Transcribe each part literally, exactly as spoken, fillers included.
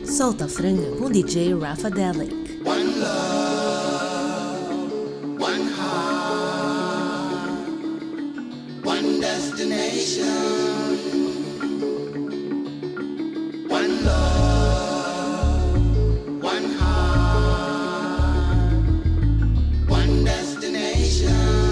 Solta a franga com D J Rafadelic. One love, one heart, one destination. One love, one heart, one destination.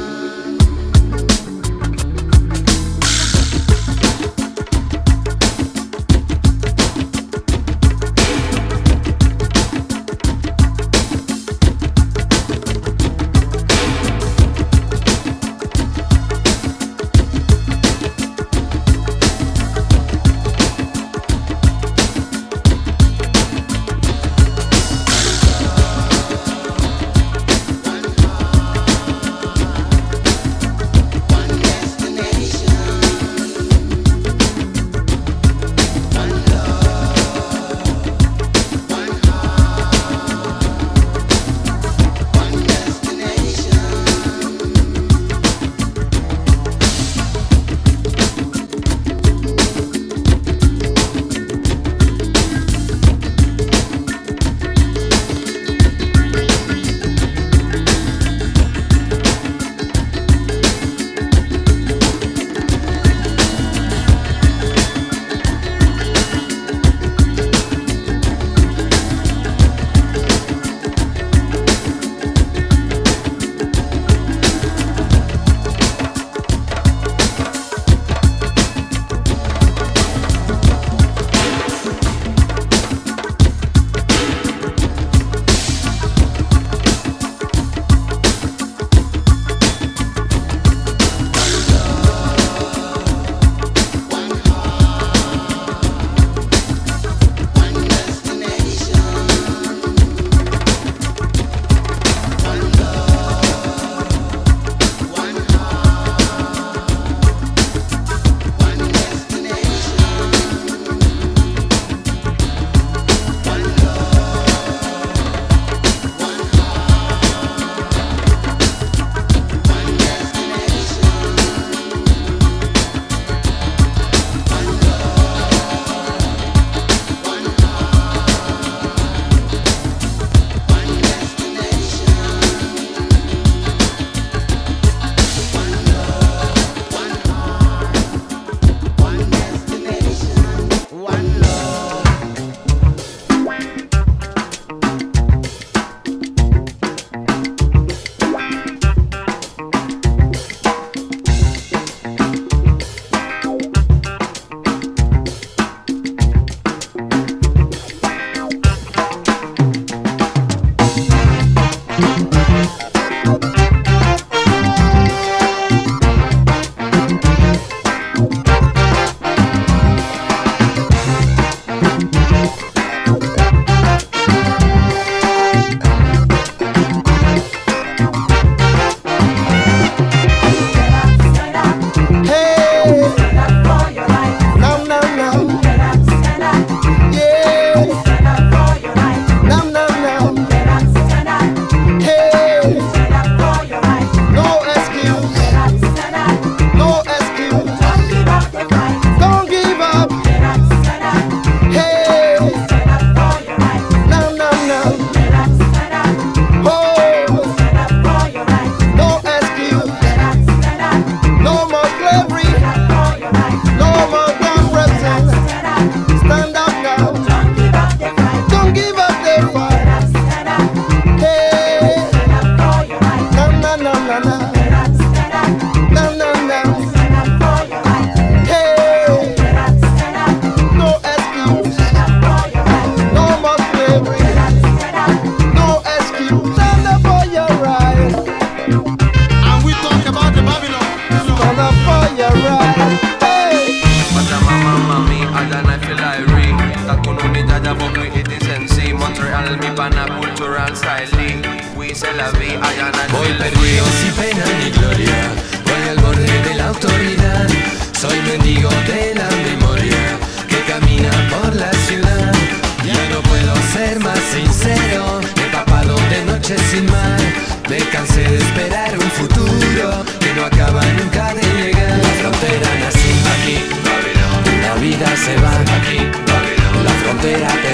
Voy perdido sin pena ni gloria, voy al borde de la autoridad. Soy mendigo de la memoria que camina por la ciudad. Ya no puedo ser más sincero, empapado de noches sin mar. Me cansé de esperar un futuro que no acaba nunca de llegar. La frontera nací aquí, Babilón. La vida se va aquí, Babilón. La frontera perdí.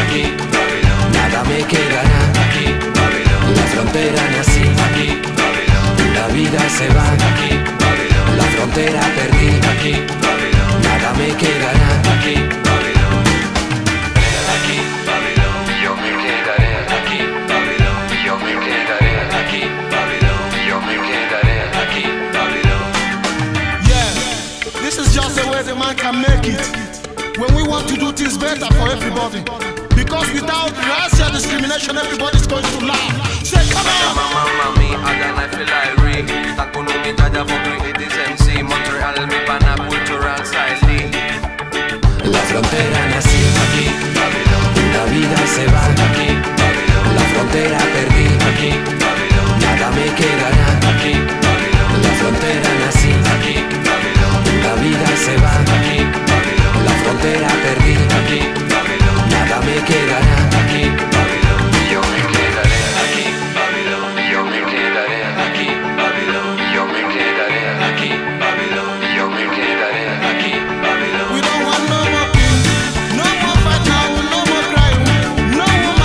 aquí, Babilón. Nada me quedará, aquí, Babilón. La frontera nací, aquí, Babilón. La vida se va, aquí, Babilón. La frontera perdí, aquí, Babilón. Nada me quedará, aquí, Babilón. Aquí, Babilón. Yo me quedaré, aquí, Babilón. Yo me quedaré, aquí, Babilón. Yo me quedaré, aquí, Babilón. Yeah, this is just the way the man can make it. When we want to do things better for everybody. Because without racial discrimination, everybody's going to laugh. Say, come on! Mamma, mami, again I feel like Rick. Takuno mi jaja for create this M C. Montreal mi pana cultural style. La frontera nací, aquí, Babilón. La vida se va, aquí, Babilón. La frontera perdí, aquí, Babilón. Nada me quedará, aquí, Babilón. La frontera nací, aquí, Babilón. La vida se va, aquí, Babilón. La frontera perdí, aquí, Babilón. Nada me quedará, aquí, Babilón. Yo me quedaré, aquí, Babilón. Yo me quedaré, aquí, Babilón. Yo me quedaré, aquí, Babilón. Yo me quedaré, aquí, Babilón. We don't want no more pain, no more fight now, no more crying, no more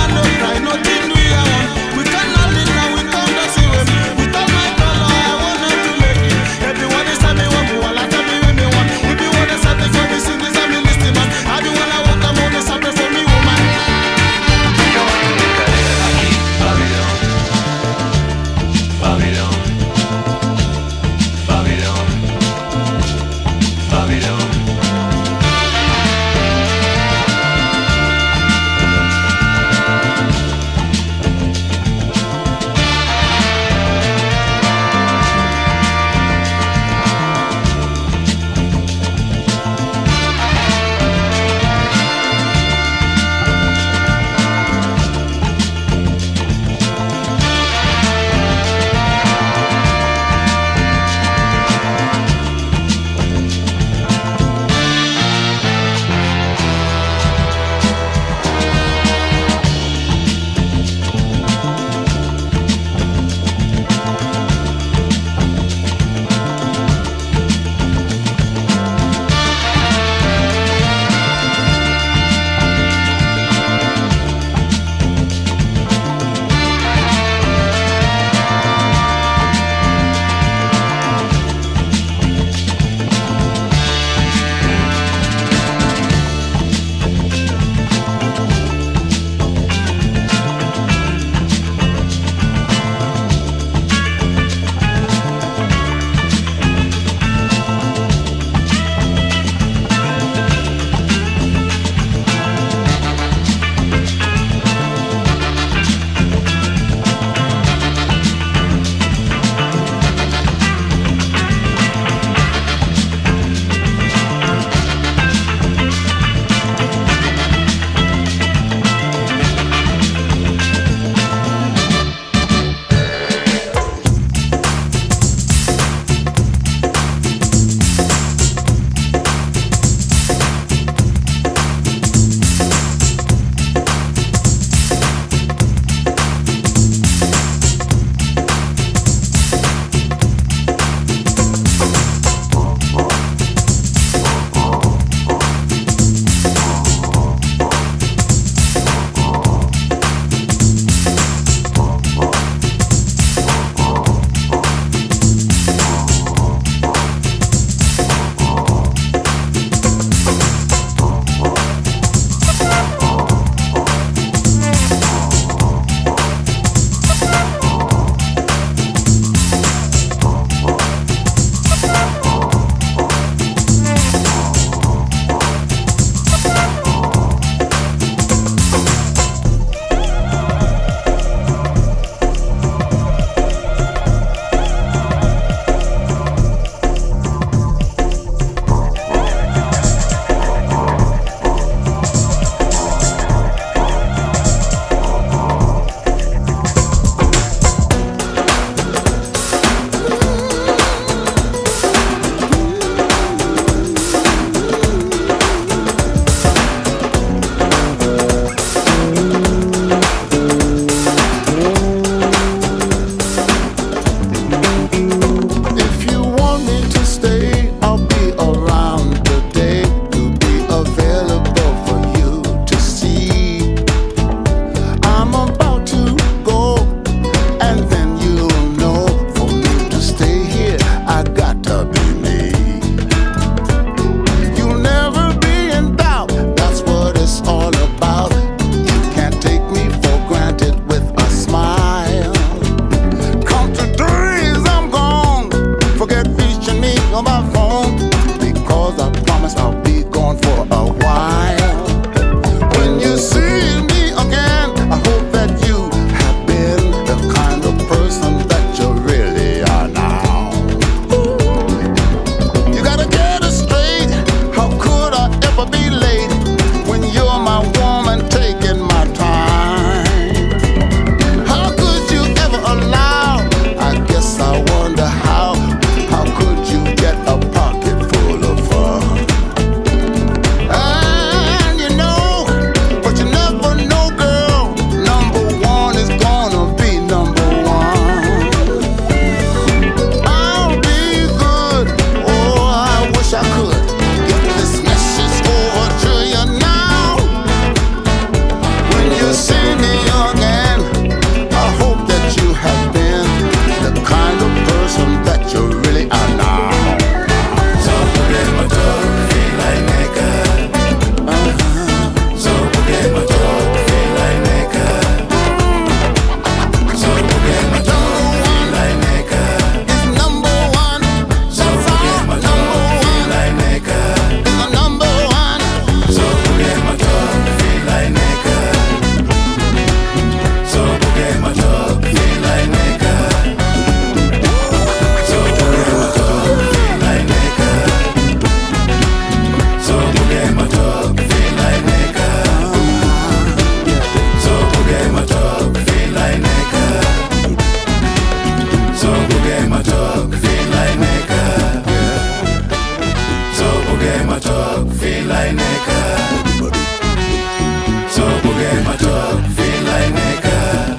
like nigga. So forget my talk, feel like nigga.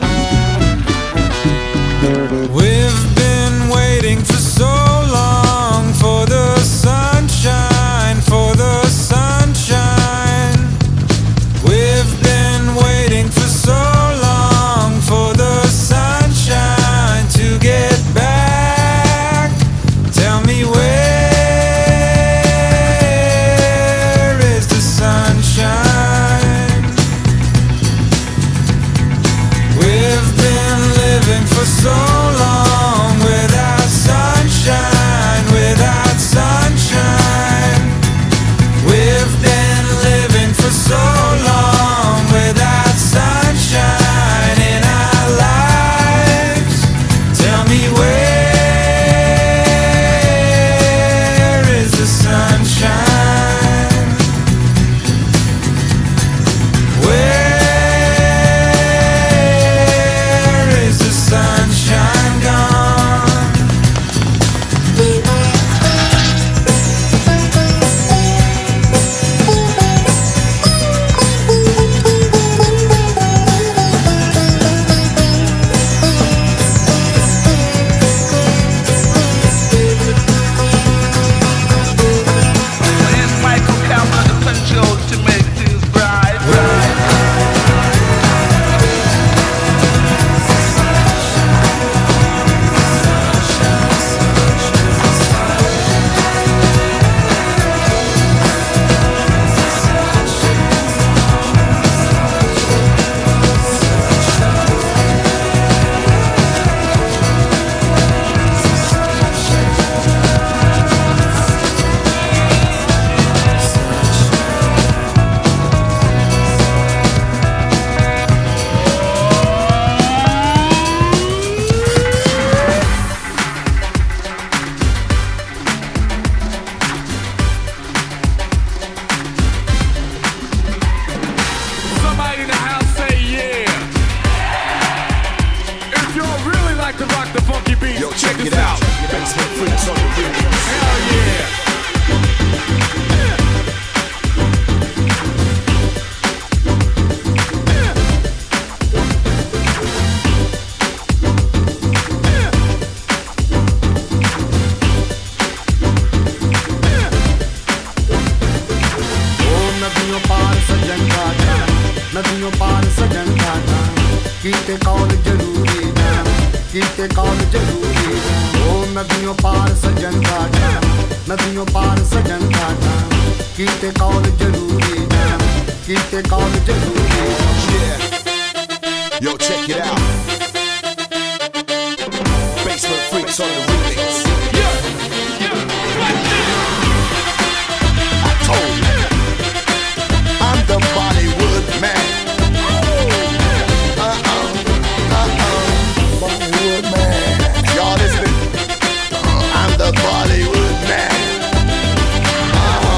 We've been waiting for so long for the sunshine, for the sunshine. We've been waiting for so long for the sunshine to get back. Tell me, where is the sunshine? We've been living for so long without sunshine, without sunshine. We've been living for so long without sunshine in our lives. Tell me, where is the sunshine? Where is the sunshine gone? It's Michael Cameron, the control to make things bright. Somebody in the house say yeah. If y'all really like to rock the funky beat, Yo, check this it out. Basement Freaks on the remix. Hell yeah. ओ नदियों पार सजन का जान, नदियों पार सजन का जान, कीते कौल जरूरी जान, कीते कौल जरूरी जान। ओ नदियों पार सजन का जान, नदियों पार सजन का जान, कीते कौल जरूरी जान, कीते कौल जरूरी जान। Yeah. Yo, check it out. Basement Freaks on the remix. I told you, I'm the Bollywood man. Uh-oh, uh-oh, Bollywood man. Y'all listening? I'm the Bollywood man. Uh-huh.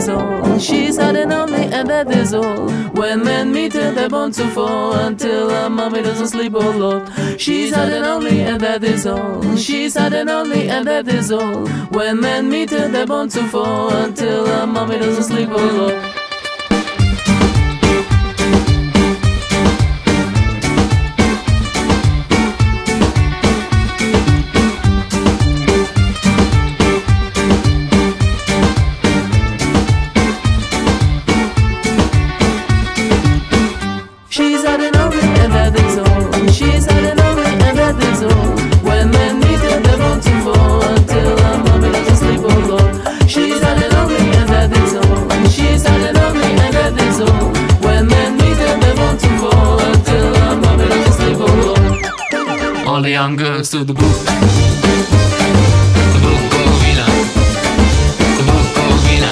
is all. She's hot and only, and that is all. When men meet her, they're bound to fall until her mommy doesn't sleep, oh Lord. She's hot and only, and that is all. She's hot and only, and that is all. When men meet her, they're bound to fall until her mommy doesn't sleep, oh Lord. All the young girls to the book. The book of Vina. The book of Vina.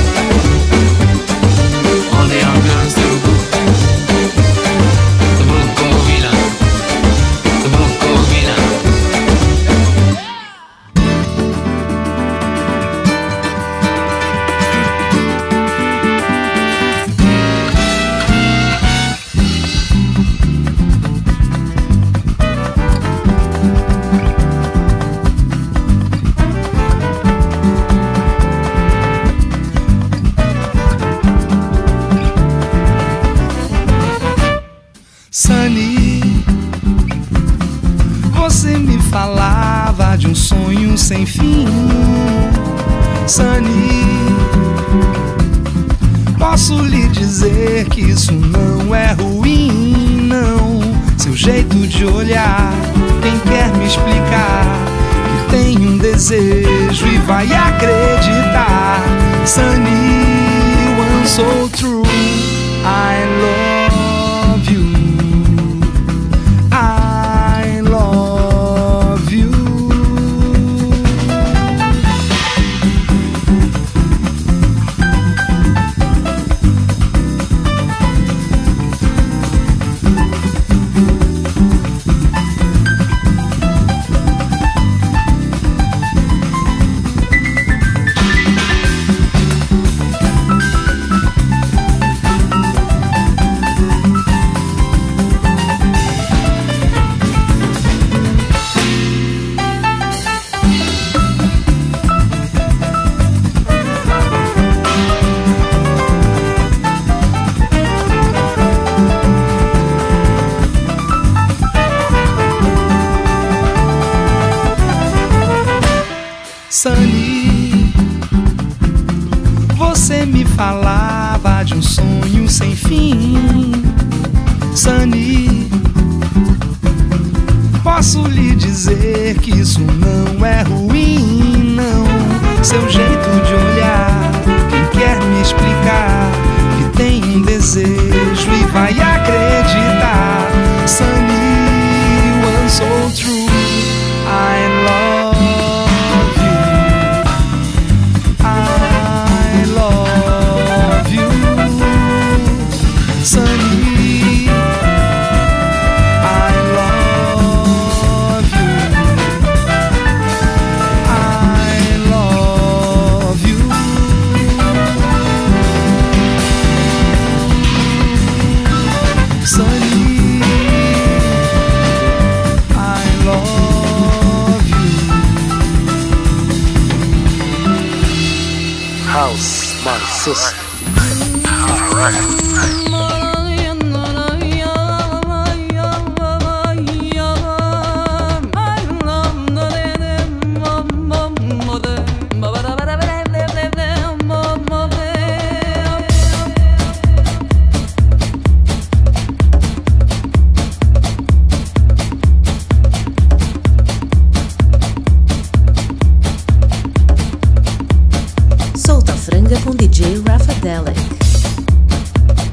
All the young girls to the book. The book of Vina. The book of Vina. Sunny, você me falava de um sonho sem fim. Sunny, posso lhe dizer que isso não é ruim, não. Seu jeito de olhar, quem quer me explicar que tem um desejo e vai acreditar. Sunny, one so true, I love you. Sunny, você me falava de um sonho sem fim. Sunny, posso lhe dizer que isso não é ruim, não. Seu jeito de olhar, quem quer me explicar que tem um desejo e vai acreditar. Sunny, one so true, I love. House, my sister. All right. Solta a franga com D J Rafa Delic.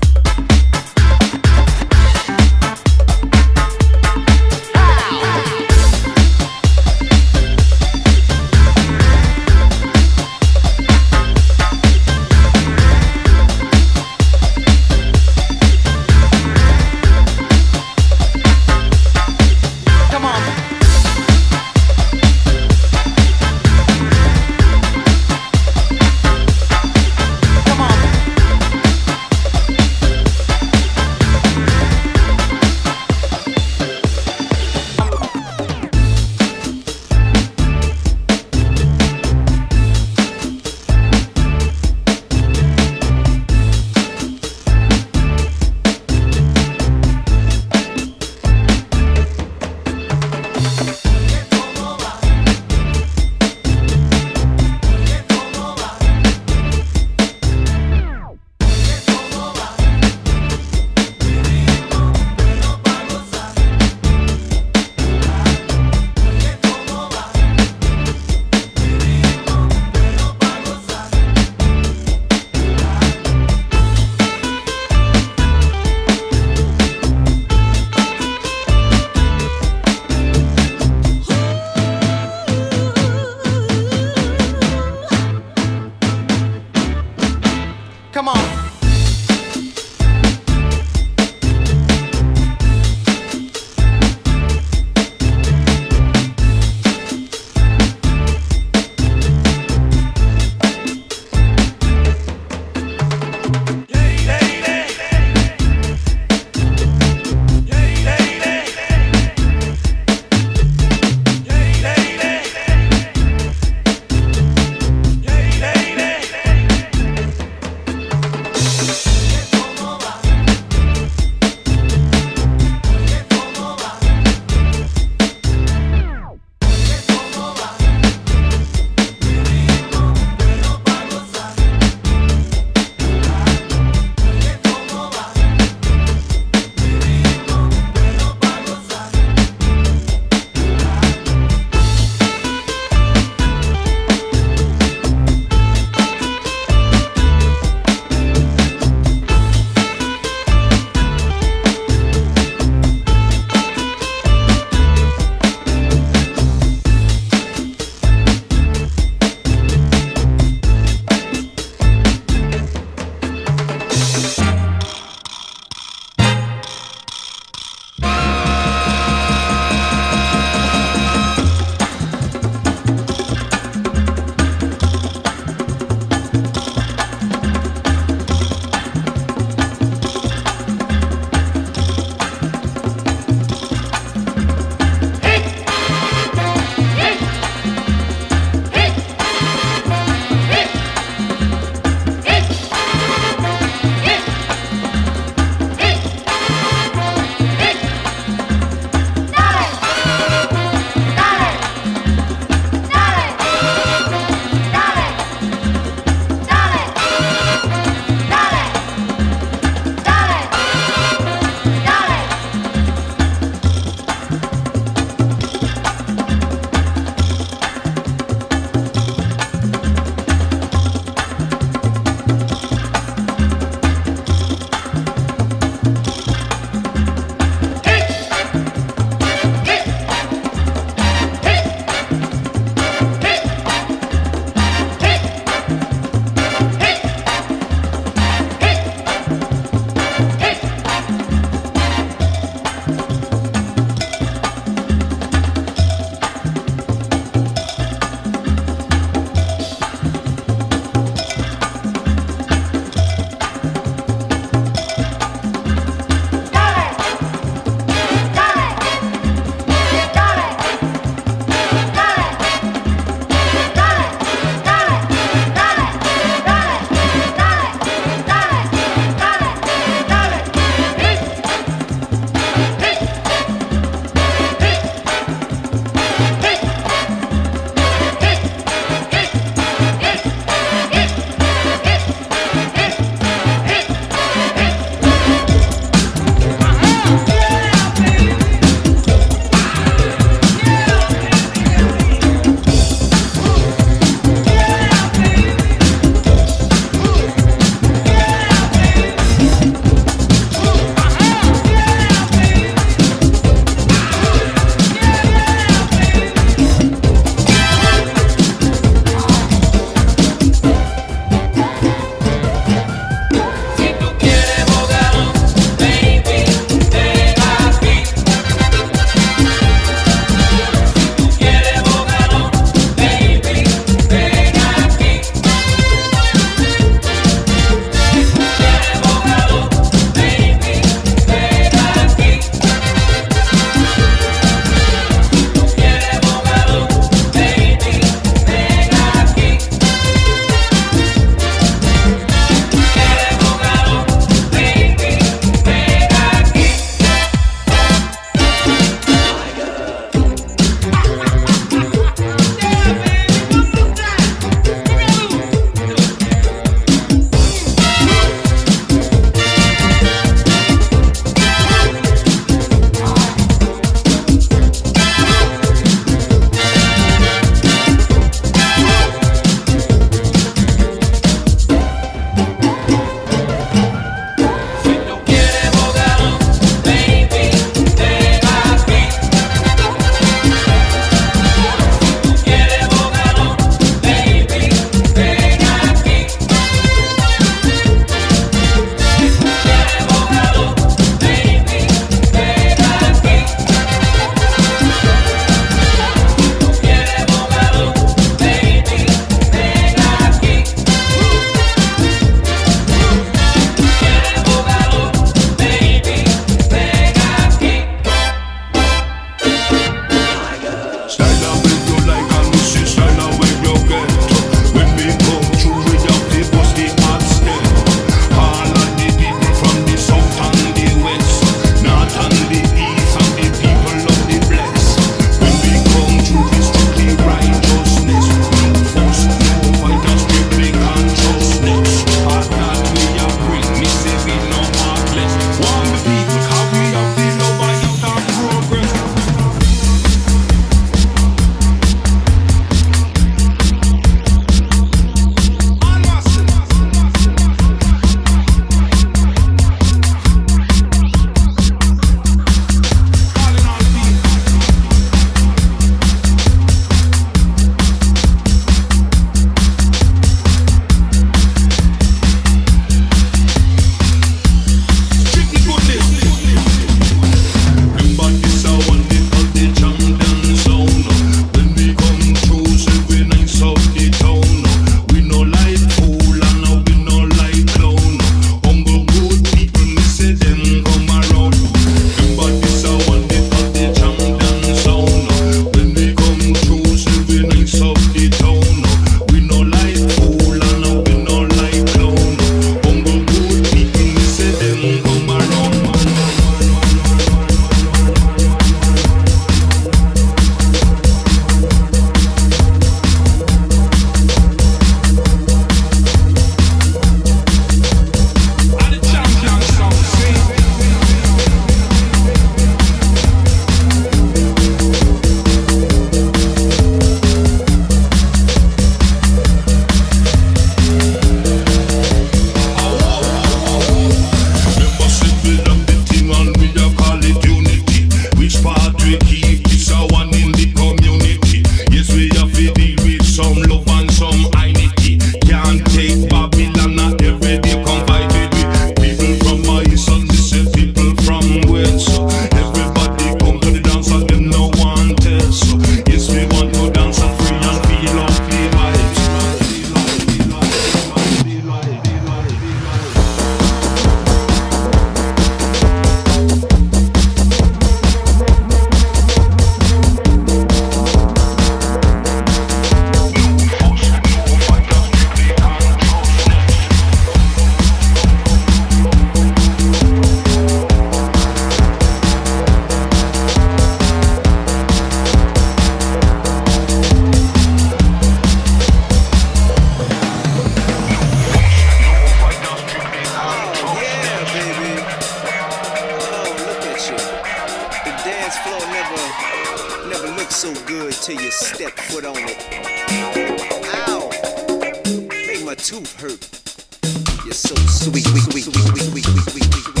good till you step foot on it. Ow! Make my tooth hurt. You're so sweet, sweet, sweet, sweet, sweet, sweet, sweet, sweet, sweet, sweet.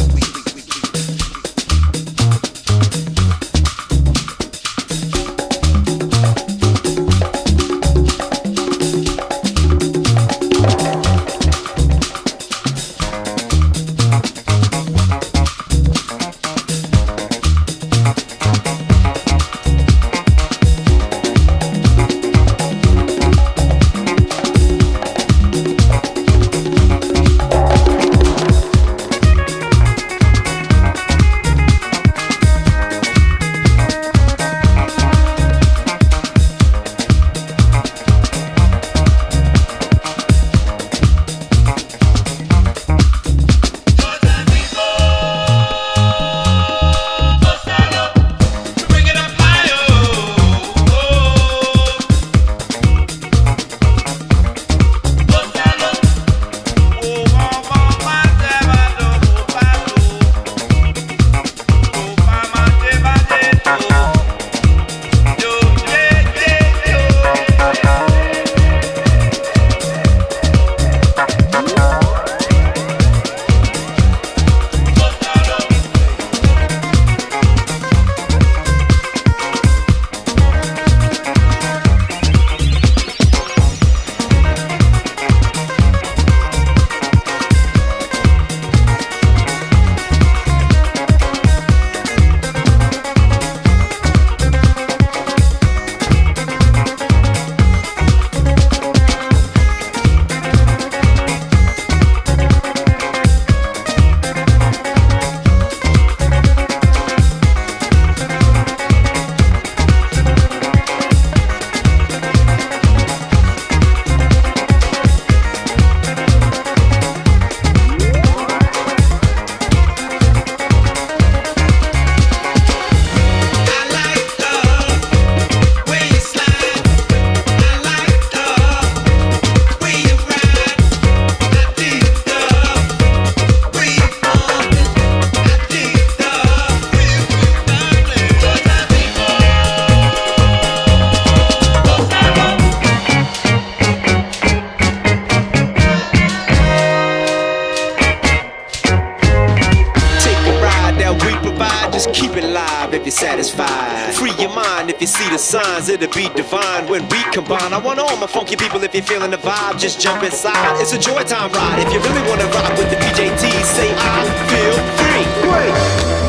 Signs, it'll be divine when we combine. I want all my funky people, if you're feeling the vibe, just jump inside. It's a joy time ride. If you really want to rock with the P J T, say I feel free. Wait.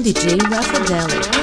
D J Rafadelic.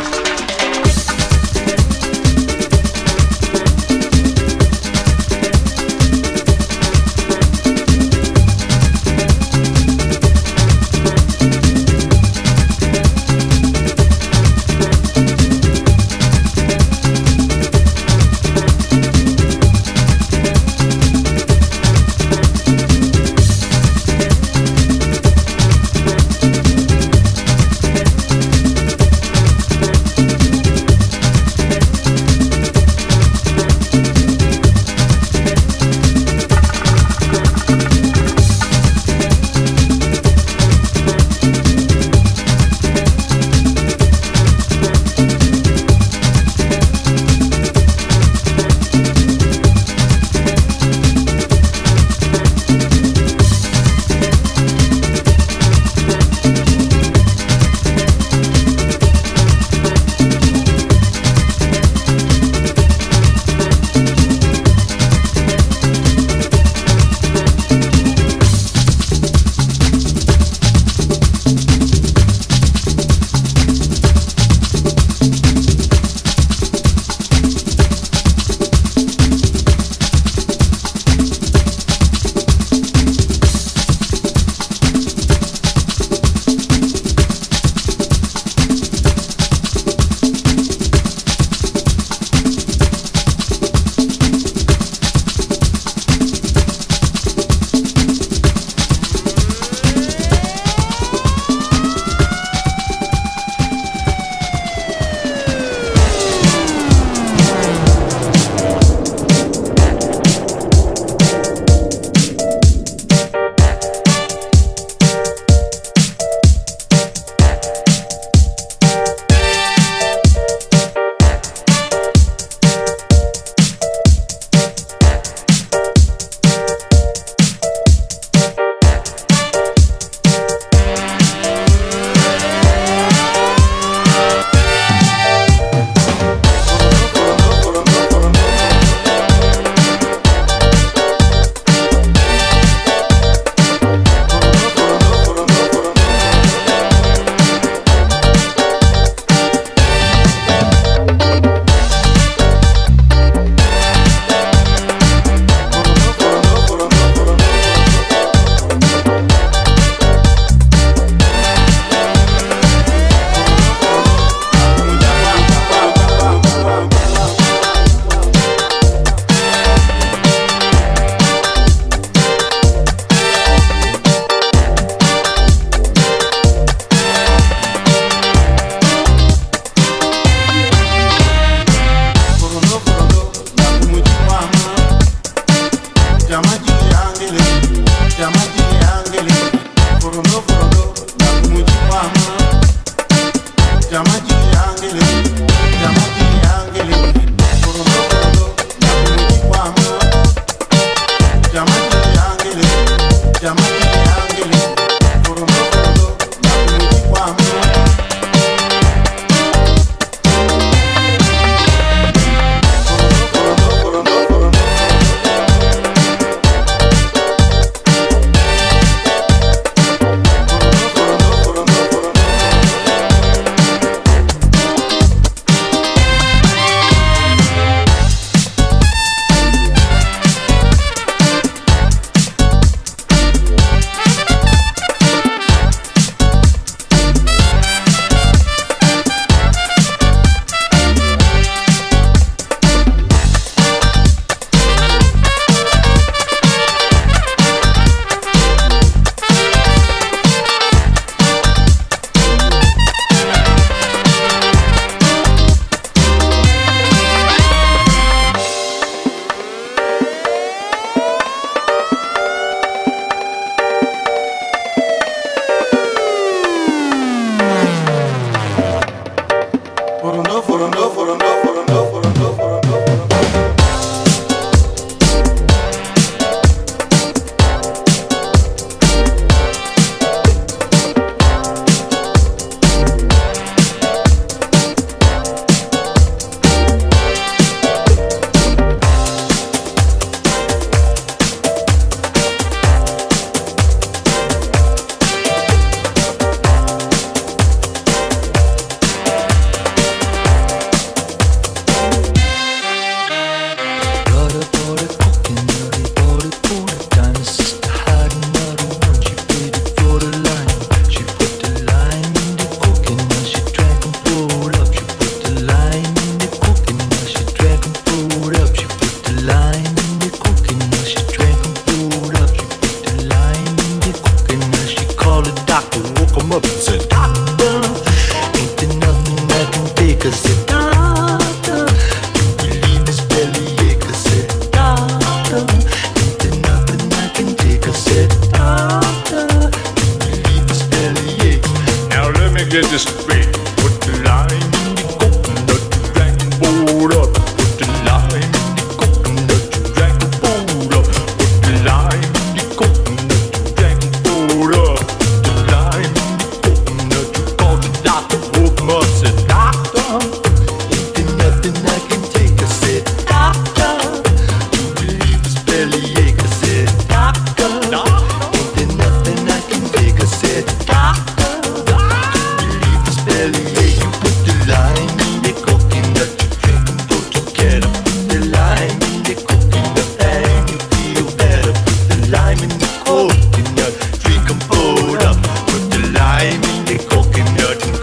this way. Put the lime in the coconut, drag the boat up. Put the lime in the coconut, drag the boat up. Put the lime in the coconut, drag the boat up. Put the lime in the coconut, you call the doctor. Woke him up, said, doctor, ain't there nothing I can take? I said, doctor, you relieve this bellyache. I said, doctor, ain't there nothing I can take? I said, doctor, you relieve this bellyache. You put the lime in the coconut, you drink and go together. Put the lime in the coconut and you feel better. Put the lime in the coconut, drink and boat up. Put the lime in the coconut and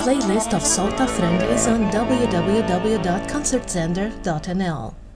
playlist of Solta Franga is on w w w dot concertsender dot n l.